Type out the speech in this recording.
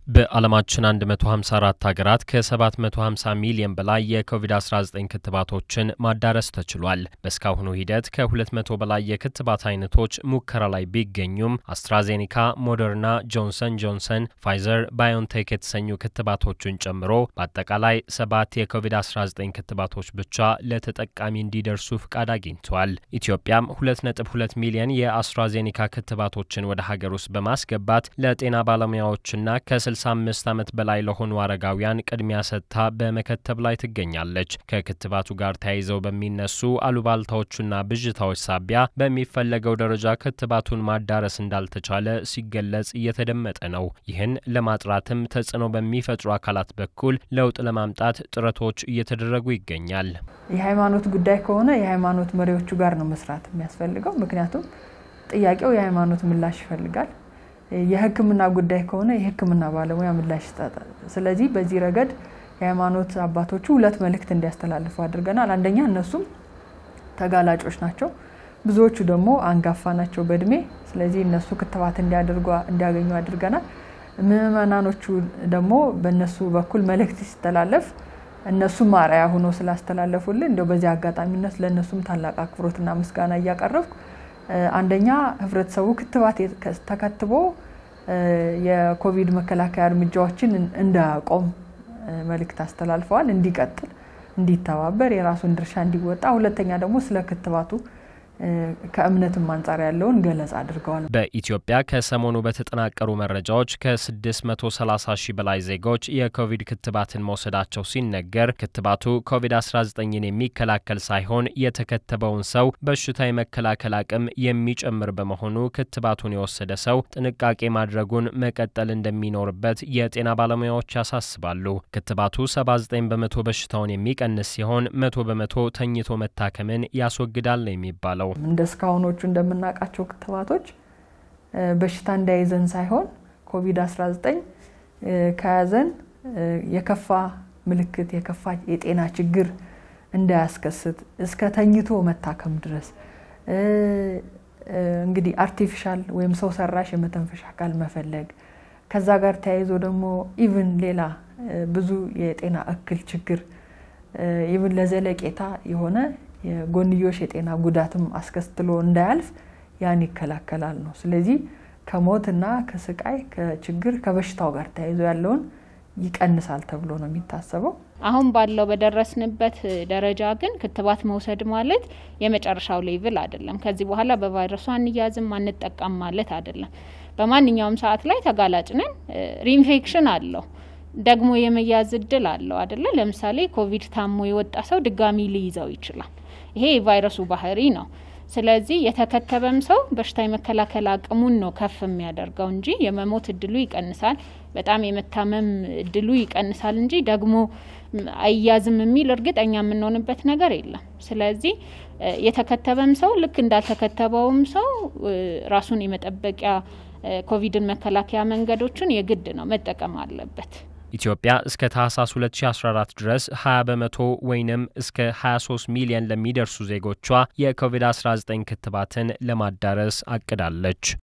በዓለማችን 154 ሀገራት ከ750 ሚሊዮን በላይ የኮቪድ-19 ክትባቶችን ማዳረስ ተችሏል። በስካሁኑ ሂደት ከ200 በላይ የክትባት አይነቶች ሙከራ ላይ ቢገኙም አስትራዜኒካ፣ ሞደርና፣ ጆንሰን ጆንሰን፣ ፋይዘር፣ ባዮንቴክ የተሰኙ ክትባቶችን ጨምሮ በአጠቃላይ 7 የኮቪድ-19 ክትባቶች ብቻ ለተጠቃሚ እንዲደርሱ ፍቃድ አግኝተዋል። ኢትዮጵያም 2.2 ሚሊዮን የአስትራዜኒካ ክትባቶችን ወደ ሀገር ውስጥ በማስገባት ለጤና ባለሙያዎችና ከ65 ዓመት በላይ ለሆኑ አረጋውያን ቅድሚያ ሰጥታ በመከተብ ላይ ትገኛለች። ከክትባቱ ጋር ተያይዘው በሚነሱ አሉባልታዎችና ብዥታዎች ሳቢያ በሚፈለገው ደረጃ ክትባቱን ማዳረስ እንዳልተቻለ ሲገለጽ እየተደመጠ ነው። ይህን ለማጥራትም ተጽዕኖ በሚፈጥሩ አካላት በኩል ለውጥ ለማምጣት ጥረቶች እየተደረጉ ይገኛል። የሃይማኖት ጉዳይ ከሆነ የሃይማኖት መሪዎቹ ጋር ነው መስራት የሚያስፈልገው። ምክንያቱም ጥያቄው የሃይማኖት ምላሽ ይፈልጋል። የሕክምና ጉዳይ ከሆነ የሕክምና ባለሙያ ምላሽ ይሰጣል። ስለዚህ በዚህ ረገድ የሃይማኖት አባቶቹ ሁለት መልእክት እንዲያስተላልፉ አድርገናል። አንደኛ እነሱም ተጋላጮች ናቸው፣ ብዙዎቹ ደግሞ አንጋፋ ናቸው በእድሜ። ስለዚህ እነሱ ክትባት እንዲያገኙ አድርገናል። ምዕመናኖቹ ደግሞ በእነሱ በኩል መልእክት ሲስተላለፍ እነሱ ማራያ ሆኖ ስላስተላለፉልን እንደው በዚህ አጋጣሚነት ለእነሱም ታላቅ አክብሮትና ምስጋና እያቀረብኩ አንደኛ ህብረተሰቡ ክትባት ተከትቦ የኮቪድ መከላከያ እርምጃዎችን እንዳያቆም መልእክት አስተላልፈዋል። እንዲቀጥል፣ እንዲተባበር፣ የራሱን ድርሻ እንዲወጣ። ሁለተኛ ደግሞ ስለ ክትባቱ ከእምነትም አንፃር ያለውን ገለጻ አድርገዋል። በኢትዮጵያ ከሰሞኑ በተጠናቀሩ መረጃዎች ከ630 ሺህ በላይ ዜጎች የኮቪድ ክትባትን መውሰዳቸው ሲነገር ክትባቱ ኮቪድ-19ን የሚከላከል ሳይሆን የተከተበውን ሰው በሽታ የመከላከል አቅም የሚጨምር በመሆኑ ክትባቱን የወሰደ ሰው ጥንቃቄ ማድረጉን መቀጠል እንደሚኖርበት የጤና ባለሙያዎች ያሳስባሉ። ክትባቱ 79 በመቶ በሽታውን የሚቀንስ ሲሆን 100 በመቶ ተኝቶ መታከምን ያስወግዳል የሚባለው እንደስካውኖቹ እንደምናቃቸው ክትባቶች በሽታ እንዳይዘን ሳይሆን ኮቪድ-19 ከያዘን የከፋ ምልክት የከፋ የጤና ችግር እንዳያስከስት እስከ ተኝቶ መታከም ድረስ እንግዲህ አርቲፊሻል ወይም ሰው ሰራሽ የመተንፈሻ አካል መፈለግ ከዛ ጋር ተያይዞ ደግሞ ኢቭን ሌላ ብዙ የጤና እክል ችግር ኢቭን ለዘለቄታ የሆነ የጎንዮሽ የጤና ጉዳትም አስከትሎ እንዳያልፍ ያን ይከላከላል ነው። ስለዚህ ከሞትና ከስቃይ ከችግር ከበሽታው ጋር ተያይዞ ያለውን ይቀንሳል ተብሎ ነው የሚታሰበው። አሁን ባለው በደረስንበት ደረጃ ግን ክትባት መውሰድ ማለት የመጨረሻው ሌቭል አይደለም። ከዚህ በኋላ በቫይረሱ አንያዝም አንጠቃም ማለት አይደለም። በማንኛውም ሰዓት ላይ ተጋላጭ ነን። ሪኢንፌክሽን አለው ደግሞ የመያዝ እድል አለው አይደለ? ለምሳሌ ኮቪድ ታሞ የወጣ ሰው ድጋሚ ሊይዘው ይችላል። ይሄ ቫይረሱ ባህሪ ነው። ስለዚህ የተከተበም ሰው በሽታ የመከላከል አቅሙን ነው ከፍ የሚያደርገው እንጂ የመሞት እድሉ ይቀንሳል፣ በጣም የመታመም እድሉ ይቀንሳል እንጂ ደግሞ አይያዝም የሚል እርግጠኛ የምንሆንበት ነገር የለም። ስለዚህ የተከተበም ሰው ልክ እንዳልተከተበውም ሰው ራሱን የመጠበቂያ ኮቪድን መከላከያ መንገዶችን የግድ ነው መጠቀም አለበት። ኢትዮጵያ እስከ ታህሳስ 2014 ድረስ 20 በመቶ ወይንም እስከ 23 ሚሊዮን ለሚደርሱ ዜጎቿ የኮቪድ-19 ክትባትን ለማዳረስ አቅዳለች።